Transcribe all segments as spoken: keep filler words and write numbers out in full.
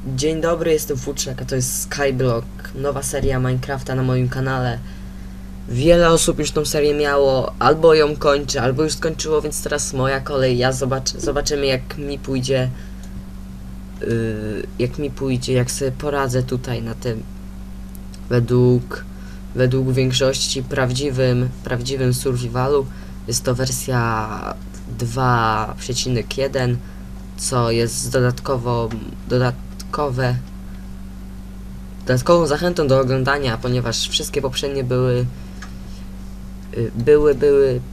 Dzień dobry, jestem Futrzak, a to jest Skyblock, nowa seria Minecrafta na moim kanale. Wiele osób już tą serię miało, albo ją kończy, albo już skończyło, więc teraz moja kolej. Ja zobaczę, zobaczymy jak mi pójdzie, yy, jak mi pójdzie, jak sobie poradzę tutaj na tym, według, według większości prawdziwym, prawdziwym survivalu. Jest to wersja dwa przecinek jeden, co jest dodatkowo, dodatkowe dodatkową zachętą do oglądania, ponieważ wszystkie poprzednie były były, były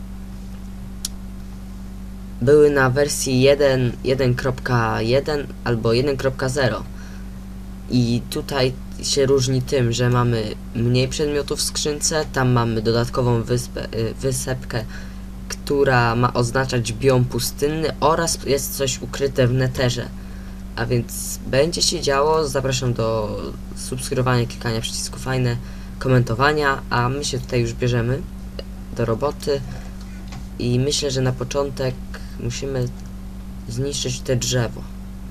były na wersji jeden kropka jeden albo jeden kropka zero i tutaj się różni tym, że mamy mniej przedmiotów w skrzynce, tam mamy dodatkową wyspę, wysepkę, która ma oznaczać biom pustynny, oraz jest coś ukryte w neterze. A więc będzie się działo. Zapraszam do subskrybowania, klikania przycisku fajne, komentowania, a my się tutaj już bierzemy do roboty i myślę, że na początek musimy zniszczyć te drzewo.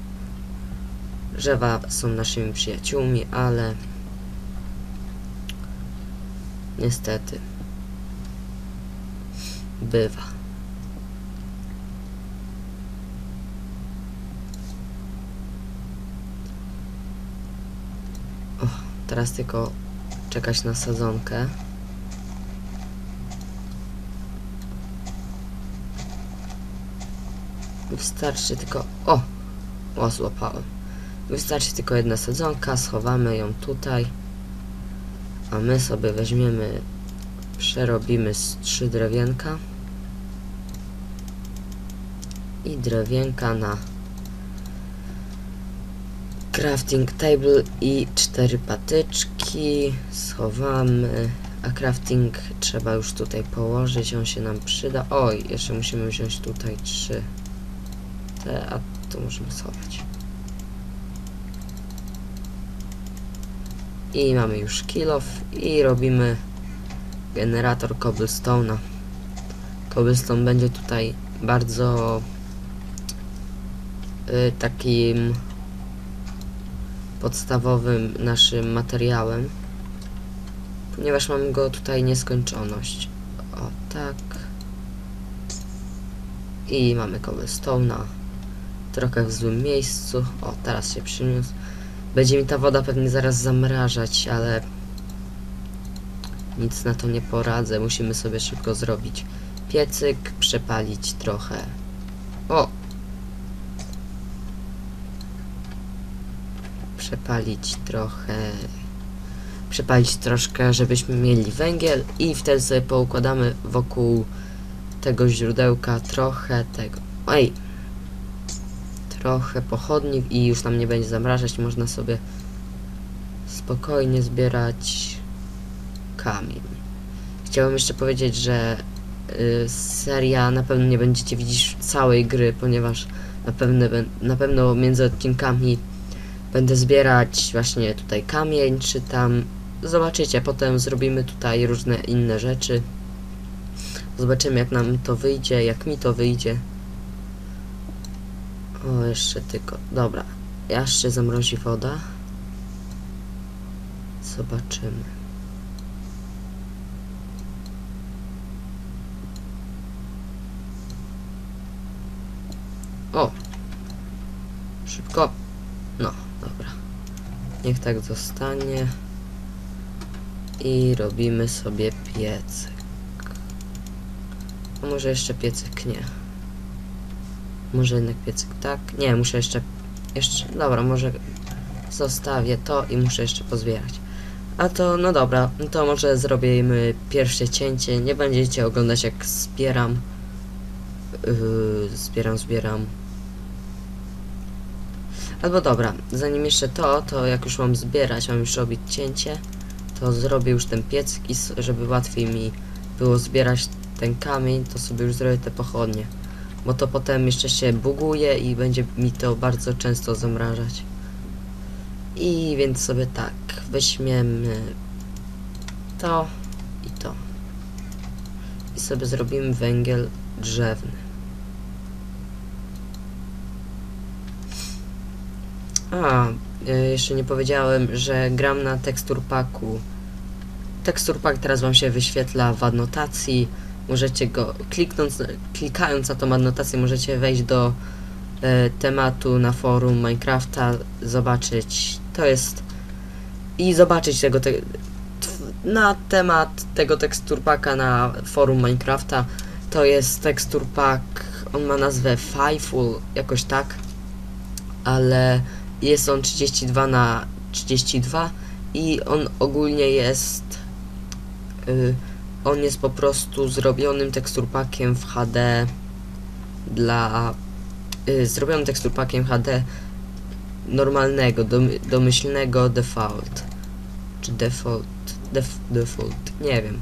Drzewa są naszymi przyjaciółmi, ale niestety bywa. O, teraz tylko czekać na sadzonkę. Wystarczy tylko... O! O, złapałem. Wystarczy tylko jedna sadzonka, schowamy ją tutaj. A my sobie weźmiemy, przerobimy z trzy drewienka. I drewienka na crafting table i cztery patyczki. Schowamy. A crafting trzeba już tutaj położyć, on się nam przyda. Oj, jeszcze musimy wziąć tutaj trzy te, a to możemy schować. I mamy już kill off i robimy generator cobblestone'a. Cobblestone będzie tutaj bardzo y, takim podstawowym naszym materiałem, ponieważ mamy go tutaj nieskończoność. O tak. I mamy cobblestone'a. Trochę w złym miejscu. O, teraz się przyniósł. Będzie mi ta woda pewnie zaraz zamrażać, ale nic na to nie poradzę. Musimy sobie szybko zrobić piecyk, przepalić trochę. O! Przepalić trochę. Przepalić troszkę, żebyśmy mieli węgiel i wtedy sobie poukładamy wokół tego źródełka trochę tego. Ej! Trochę pochodni i już nam nie będzie zamrażać. Można sobie spokojnie zbierać kamień. Chciałem jeszcze powiedzieć, że y, seria na pewno nie będziecie widzieć całej gry, ponieważ na pewno, na pewno między odcinkami będę zbierać właśnie tutaj kamień, czy tam zobaczycie, potem zrobimy tutaj różne inne rzeczy. Zobaczymy jak nam to wyjdzie, jak mi to wyjdzie. O, jeszcze tylko, dobra, jeszcze zamrozi woda. Zobaczymy. O! Szybko. No, dobra. Niech tak zostanie. I robimy sobie piecyk. A może jeszcze piecyk nie. Może jednak piecyk tak. Nie, muszę jeszcze... Jeszcze... Dobra, może zostawię to i muszę jeszcze pozbierać. A to, no dobra, to może zrobimy pierwsze cięcie. Nie będziecie oglądać jak zbieram. Yy, zbieram, zbieram. Albo dobra, zanim jeszcze to, to jak już mam zbierać, mam już robić cięcie, to zrobię już ten piecyk i żeby łatwiej mi było zbierać ten kamień, to sobie już zrobię te pochodnie. Bo to potem jeszcze się buguje i będzie mi to bardzo często zamrażać. I więc sobie tak, weźmiemy to i to. I sobie zrobimy węgiel drzewny. A, y, jeszcze nie powiedziałem, że gram na tekstur packu. Tekstur pack teraz wam się wyświetla w adnotacji. Możecie go, kliknąc, klikając na tą adnotację, możecie wejść do y, tematu na forum Minecrafta, zobaczyć, to jest, i zobaczyć tego, te, na temat tego tekstur packa na forum Minecrafta. To jest tekstur pack, on ma nazwę Fiful, jakoś tak, ale jest on trzydzieści dwa na trzydzieści dwa i on ogólnie jest yy, on jest po prostu zrobionym tekstur packiem w H D dla yy, zrobionym tekstur packiem H D normalnego, dom, domyślnego default czy default def, default, nie wiem,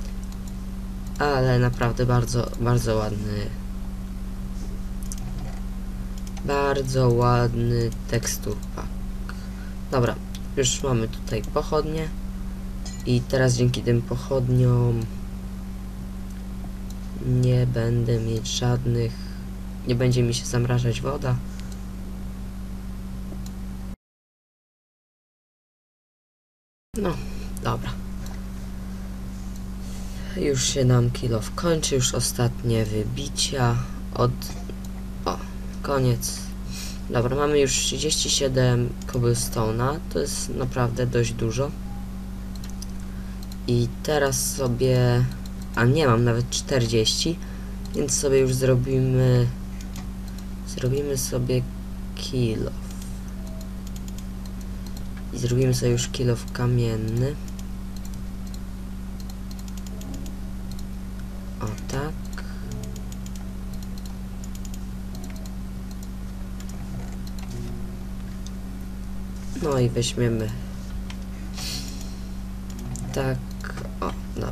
ale naprawdę bardzo, bardzo ładny bardzo ładny tekstur pack. Dobra, już mamy tutaj pochodnie i teraz dzięki tym pochodniom nie będę mieć żadnych, nie będzie mi się zamrażać woda. No, dobra. Już się nam kilof kończy, już ostatnie wybicia od... O, koniec. Dobra, mamy już trzydzieści siedem cobblestone'a, to jest naprawdę dość dużo. I teraz sobie... A nie, mam nawet czterdzieści, więc sobie już zrobimy... Zrobimy sobie kilof. I zrobimy sobie już kilof kamienny. O tak. No i weźmiemy tak, o, dobra.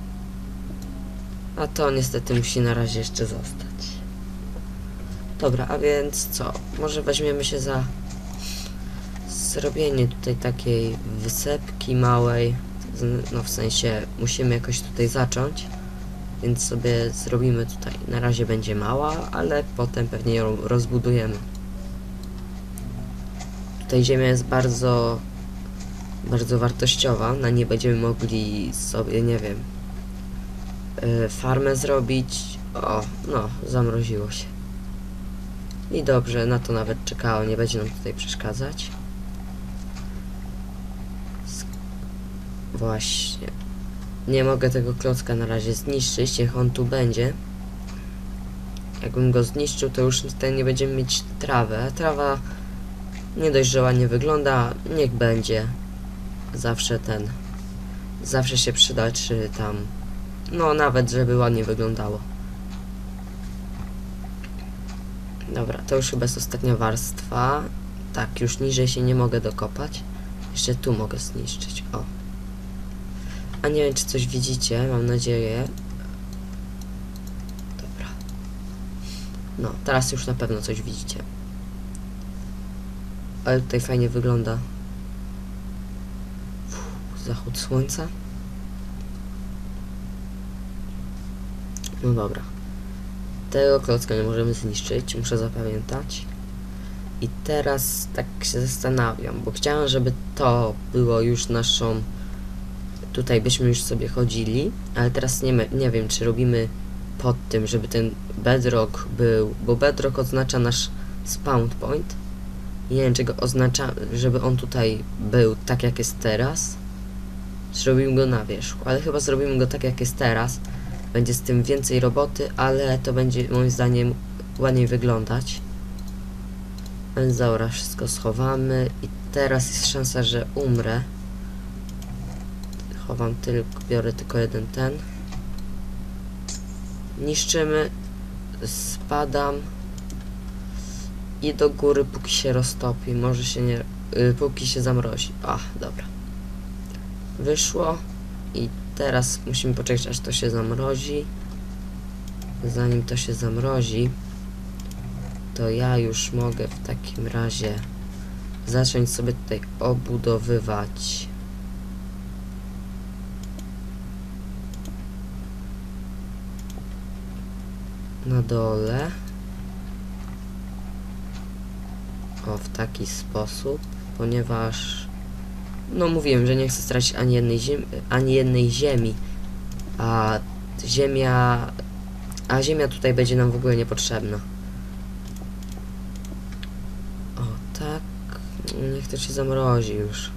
A to niestety musi na razie jeszcze zostać. Dobra, a więc co? Może weźmiemy się za zrobienie tutaj takiej wysepki małej. No w sensie musimy jakoś tutaj zacząć. Więc sobie zrobimy tutaj. Na razie będzie mała, ale potem pewnie ją rozbudujemy. Tutaj ziemia jest bardzo bardzo wartościowa, na niej będziemy mogli sobie, nie wiem, yy, farmę zrobić. O, no, zamroziło się. I dobrze, na to nawet czekało, nie będzie nam tutaj przeszkadzać. Sk Właśnie. Nie mogę tego klocka na razie zniszczyć, niech on tu będzie. Jakbym go zniszczył, to już tutaj nie będziemy mieć trawy. Trawa nie dość, że ładnie wygląda, niech będzie. Zawsze ten... Zawsze się przyda, czy tam... No, nawet, żeby ładnie wyglądało. Dobra, to już chyba jest ostatnia warstwa. Tak, już niżej się nie mogę dokopać. Jeszcze tu mogę zniszczyć, o. A nie wiem, czy coś widzicie, mam nadzieję. Dobra. No, teraz już na pewno coś widzicie. Ale tutaj fajnie wygląda. Uf, zachód słońca. No dobra. Tego klocka nie możemy zniszczyć, muszę zapamiętać. I teraz tak się zastanawiam, bo chciałem, żeby to było już naszą... Tutaj byśmy już sobie chodzili, ale teraz nie, nie wiem, czy robimy pod tym, żeby ten bedrock był, bo bedrock oznacza nasz spawn point. I nie wiem, czy go oznacza, żeby on tutaj był tak, jak jest teraz. Zrobimy go na wierzchu, ale chyba zrobimy go tak, jak jest teraz. Będzie z tym więcej roboty, ale to będzie moim zdaniem ładniej wyglądać. Więc dobra, wszystko schowamy i teraz jest szansa, że umrę. Chowam tylko, biorę tylko jeden ten. Niszczymy, spadam i do góry, póki się roztopi, może się nie, yy, póki się zamrozi. A, dobra. Wyszło i teraz musimy poczekać, aż to się zamrozi. Zanim to się zamrozi, to ja już mogę w takim razie zacząć sobie tutaj obudowywać na dole. O, w taki sposób, ponieważ no mówiłem, że nie chcę stracić ani jednej ziemi, ani jednej ziemi, a ziemia, a ziemia tutaj będzie nam w ogóle niepotrzebna. O, tak, niech to się zamrozi już.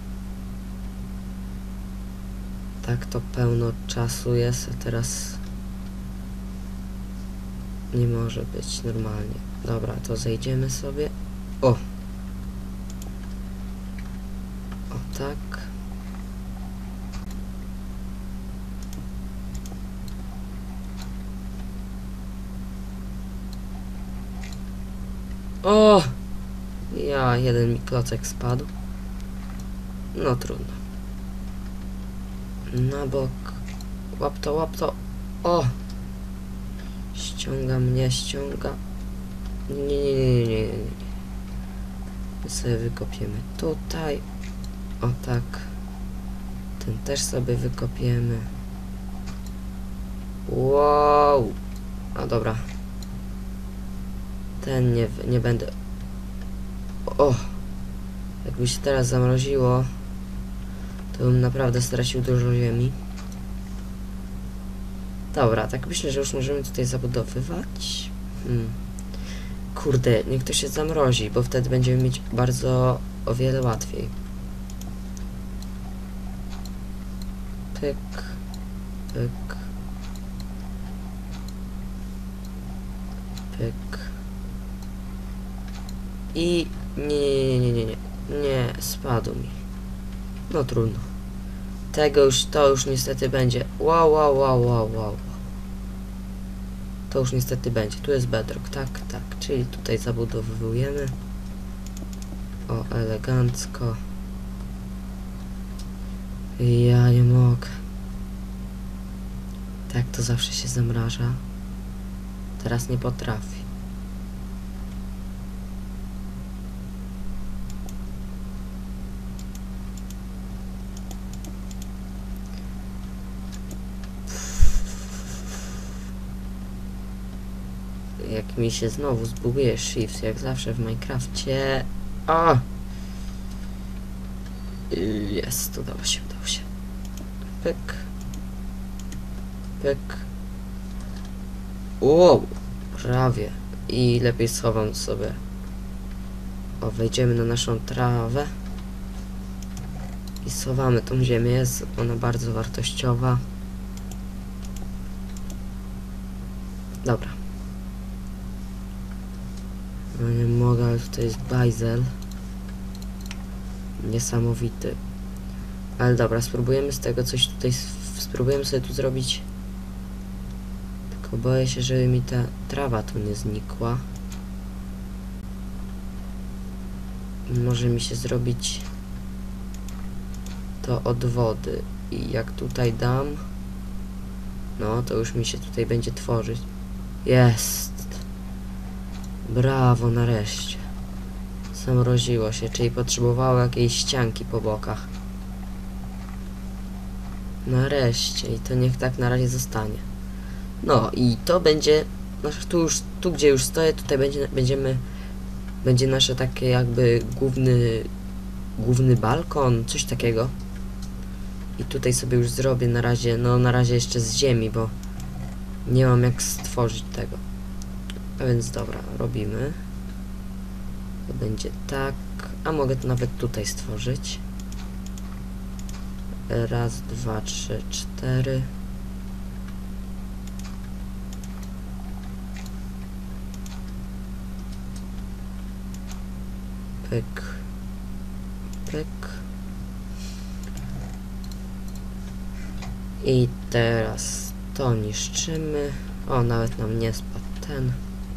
Tak to pełno czasu jest, a teraz nie może być normalnie. Dobra, to zejdziemy sobie. O! O tak. O! Ja, jeden mi klocek spadł. No trudno. Na bok. Łap to, łap to. O! Ściąga mnie, ściąga. Nie, nie, nie, nie, nie, nie. My sobie wykopiemy tutaj. O tak. Ten też sobie wykopiemy. Wow! A dobra. Ten nie, nie będę... O! Jakby się teraz zamroziło, to bym naprawdę stracił dużo ziemi. Dobra, tak myślę, że już możemy tutaj zabudowywać. Hmm. Kurde, niech to się zamrozi, bo wtedy będziemy mieć bardzo o wiele łatwiej. Pyk, pyk, pyk. I nie, nie, nie, nie, nie, nie, spadł mi. No trudno. Tego już, to już niestety będzie. Wow, wow, wow, wow, wow. To już niestety będzie. Tu jest bedrock, tak, tak. Czyli tutaj zabudowujemy. O, elegancko. Ja nie mogę. Tak to zawsze się zamraża. Teraz nie potrafi. Jak mi się znowu zbuguje shift, jak zawsze w Minecrafcie. O! Jest, udało się, udało się. Pyk. Pyk. Wow! Prawie. I lepiej schowam sobie. O, wejdziemy na naszą trawę. I schowamy tą ziemię, jest ona bardzo wartościowa. Dobra. No nie mogę, ale tutaj jest bajzel. Niesamowity. Ale dobra, spróbujemy z tego coś tutaj... Spróbujemy sobie tu zrobić... Tylko boję się, żeby mi ta trawa tu nie znikła. Może mi się zrobić... to od wody. I jak tutaj dam... No, to już mi się tutaj będzie tworzyć. Jest! Brawo, nareszcie. Zamroziło się, czyli potrzebowało jakiejś ścianki po bokach. Nareszcie, i to niech tak na razie zostanie. No i to będzie, tu już, tu gdzie już stoję, tutaj będzie, będziemy, będzie nasze takie jakby główny, główny balkon, coś takiego. I tutaj sobie już zrobię na razie, no na razie jeszcze z ziemi, bo nie mam jak stworzyć tego. A więc dobra, robimy. To będzie tak, a mogę to nawet tutaj stworzyć. Raz, dwa, trzy, cztery. Pyk. Pyk. I teraz to niszczymy. O, nawet nam nie spadł ten.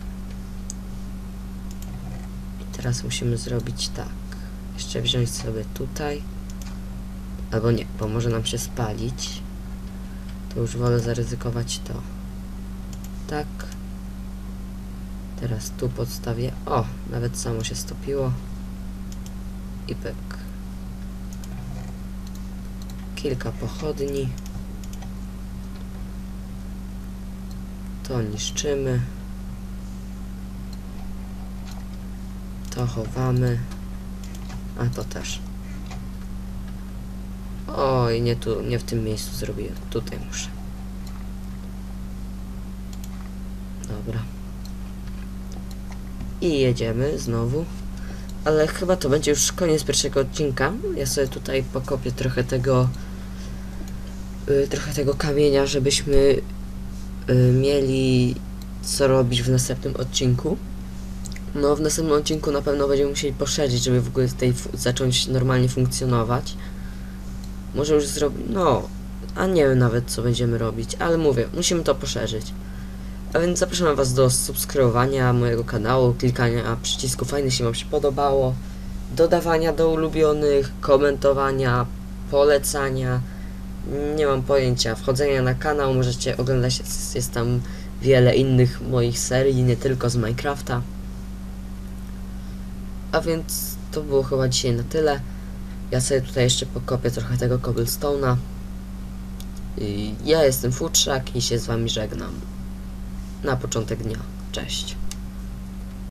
I teraz musimy zrobić tak. Jeszcze wziąć sobie tutaj. Albo nie, bo może nam się spalić. To już wolę zaryzykować to. Tak. Teraz tu podstawię. O, nawet samo się stopiło. I pyk. Kilka pochodni. To niszczymy. To chowamy. A to też. Oj, nie tu, nie w tym miejscu zrobiłem. Tutaj muszę. Dobra. I jedziemy znowu. Ale chyba to będzie już koniec pierwszego odcinka. Ja sobie tutaj pokopię trochę tego yy, trochę tego kamienia, żebyśmy yy, mieli co robić w następnym odcinku. No, w następnym odcinku na pewno będziemy musieli poszerzyć, żeby w ogóle tutaj zacząć normalnie funkcjonować. Może już zrobić, no, a nie wiem nawet co będziemy robić, ale mówię, musimy to poszerzyć. A więc zapraszam was do subskrybowania mojego kanału, klikania przycisku fajny, jeśli wam się podobało, dodawania do ulubionych, komentowania, polecania, nie mam pojęcia, wchodzenia na kanał, możecie oglądać, jest, jest tam wiele innych moich serii, nie tylko z Minecrafta. A więc to było chyba dzisiaj na tyle. Ja sobie tutaj jeszcze pokopię trochę tego cobblestone'a. Ja jestem Futrzak i się z wami żegnam. Na początek dnia. Cześć.